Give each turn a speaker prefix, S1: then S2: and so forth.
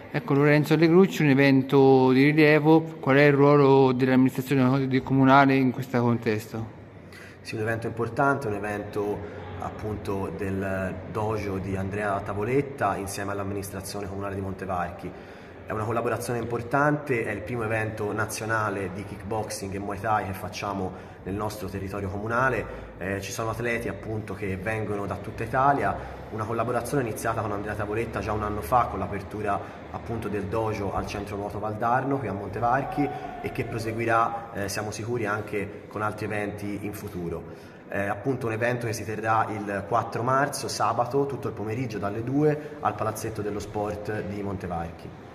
S1: Ecco, Lorenzo Legrucci, un evento di rilievo, qual è il ruolo dell'amministrazione comunale in questo contesto?
S2: Sì, un evento importante, un evento appunto del dojo di Andrea Tavoletta insieme all'amministrazione comunale di Montevarchi. È una collaborazione importante, è il primo evento nazionale di kickboxing e Muay Thai che facciamo nel nostro territorio comunale. Ci sono atleti appunto che vengono da tutta Italia, una collaborazione iniziata con Andrea Tavoletta già un anno fa con l'apertura appunto del dojo al centro nuoto Valdarno qui a Montevarchi e che proseguirà, siamo sicuri, anche con altri eventi in futuro. Appunto un evento che si terrà il 4 marzo, sabato, tutto il pomeriggio dalle 2 al Palazzetto dello Sport di Montevarchi.